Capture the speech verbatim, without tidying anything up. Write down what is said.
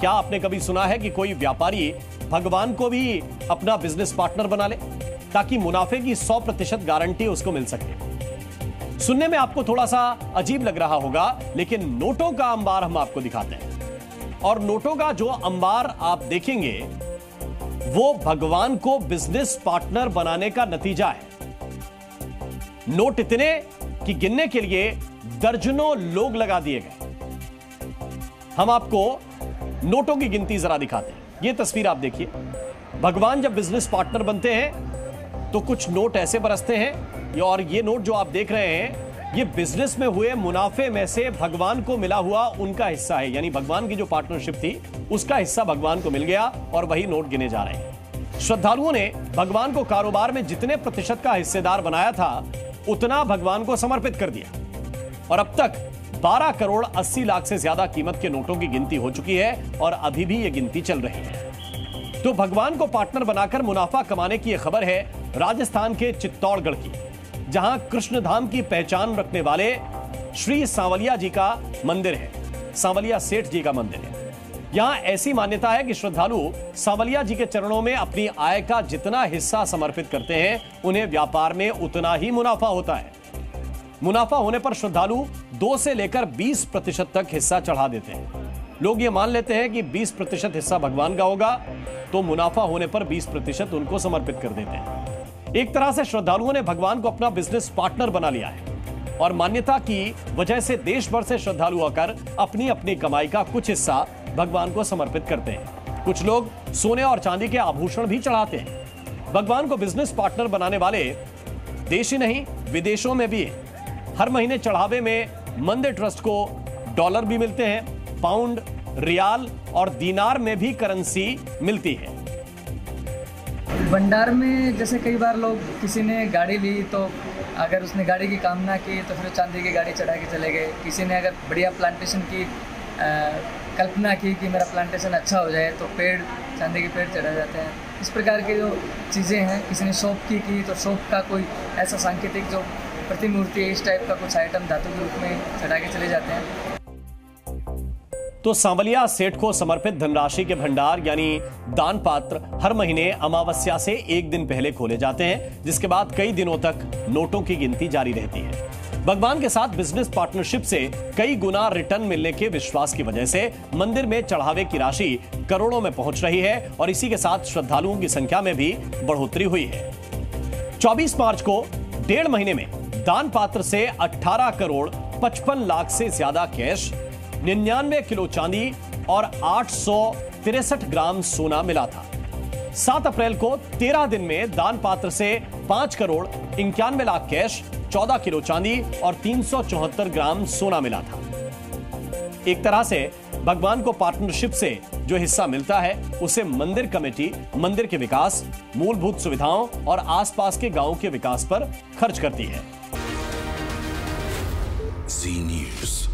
क्या आपने कभी सुना है कि कोई व्यापारी भगवान को भी अपना बिजनेस पार्टनर बना ले ताकि मुनाफे की सौ प्रतिशत गारंटी उसको मिल सके? सुनने में आपको थोड़ा सा अजीब लग रहा होगा, लेकिन नोटों का अंबार हम आपको दिखाते हैं। और नोटों का जो अंबार आप देखेंगे वो भगवान को बिजनेस पार्टनर बनाने का नतीजा है। नोट इतने कि गिनने के लिए दर्जनों लोग लगा दिए गए। हम आपको नोटों की गिनती जरा दिखाते हैं। यह तस्वीर आप देखिए। भगवान जब बिजनेस पार्टनर बनते हैं तो कुछ नोट ऐसे बरसते हैं, और ये नोट जो आप देख रहे हैं ये बिजनेस में हुए मुनाफे में से भगवान को मिला हुआ उनका हिस्सा है। यानी भगवान की जो पार्टनरशिप थी उसका हिस्सा भगवान को मिल गया और वही नोट गिने जा रहे हैं। श्रद्धालुओं ने भगवान को कारोबार में जितने प्रतिशत का हिस्सेदार बनाया था उतना भगवान को समर्पित कर दिया, और अब तक बारह करोड़ अस्सी लाख से ज्यादा कीमत के नोटों की गिनती हो चुकी है और अभी भी यह गिनती चल रही है। तो भगवान को पार्टनर बनाकर मुनाफा कमाने की यह खबर है राजस्थान के चित्तौड़गढ़ की, जहां कृष्णधाम की पहचान रखने वाले श्री सांवलिया जी का मंदिर है। सांवलिया सेठ जी का मंदिर है। यहां ऐसी मान्यता है कि श्रद्धालु सांवलिया जी के चरणों में अपनी आय का जितना हिस्सा समर्पित करते हैं उन्हें व्यापार में उतना ही मुनाफा होता है। मुनाफा होने पर श्रद्धालु दो से लेकर बीस प्रतिशत तक हिस्सा चढ़ा देते हैं। लोग ये मान लेते हैं कि बीस प्रतिशत हिस्सा भगवान का होगा, तो मुनाफा होने पर बीस प्रतिशत उनको समर्पित कर देते हैं। एक तरह से श्रद्धालुओं ने भगवान को अपना बिजनेस पार्टनर बना लिया है, और मान्यता की वजह से देश भर से श्रद्धालु आकर अपनी अपनी कमाई का कुछ हिस्सा भगवान को समर्पित करते हैं। कुछ लोग सोने और चांदी के आभूषण भी चढ़ाते हैं। भगवान को बिजनेस पार्टनर बनाने वाले देश ही नहीं विदेशों में भी हैं। हर महीने चढ़ावे में मंदिर ट्रस्ट को डॉलर भी मिलते हैं, पाउंड, रियाल और दीनार में भी करेंसी मिलती है। भंडार में जैसे कई बार लोग, किसी ने गाड़ी ली तो अगर उसने गाड़ी की कामना की तो फिर चांदी की गाड़ी चढ़ा के चले गए। किसी ने अगर बढ़िया प्लांटेशन की आ, कल्पना की कि मेरा प्लांटेशन अच्छा हो जाए तो पेड़, चांदी के पेड़ चढ़ा जाते हैं। इस प्रकार की जो चीज़ें हैं, किसी ने शॉप की की तो शॉप का कोई ऐसा सांकेतिक जो प्रतिमूर्ति इस टाइप का कुछ आइटम धातु के रूप में चढ़ा के चले जाते हैं। तो सांवलिया सेठ को समर्पित धनराशि के भंडार यानी दान पात्र हर महीने अमावस्या से एक दिन पहले खोले जाते हैं, जिसके बाद कई दिनों तक नोटों की गिनती जारी रहती है। भगवान के साथ बिजनेस पार्टनरशिप से कई गुना रिटर्न मिलने के विश्वास की वजह से मंदिर में चढ़ावे की राशि करोड़ों में पहुंच रही है, और इसी के साथ श्रद्धालुओं की संख्या में भी बढ़ोतरी हुई है। चौबीस मार्च को डेढ़ महीने में दान पात्र से अठारह करोड़ पचपन लाख से ज्यादा कैश, निन्यानवे किलो चांदी और आठ सौ तिरसठ ग्राम सोना मिला था। सात अप्रैल को तेरह दिन में दान पात्र से पांच करोड़ इक्यानवे लाख कैश, चौदह किलो चांदी और तीन सौ चौहत्तर ग्राम सोना मिला था। एक तरह से भगवान को पार्टनरशिप से जो हिस्सा मिलता है उसे मंदिर कमेटी मंदिर के विकास, मूलभूत सुविधाओं और आसपास के गांवों के विकास पर खर्च करती है। जी न्यूज़।